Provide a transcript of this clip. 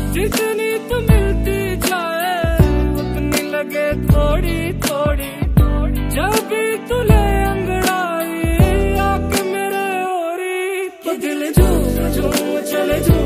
जितनी तो मिलती जाए उतनी लगे थोड़ी थोड़ी, जब भी तू ले अंगड़ाई आके मेरे ओरी, तो दिल झूम झूम चले झूम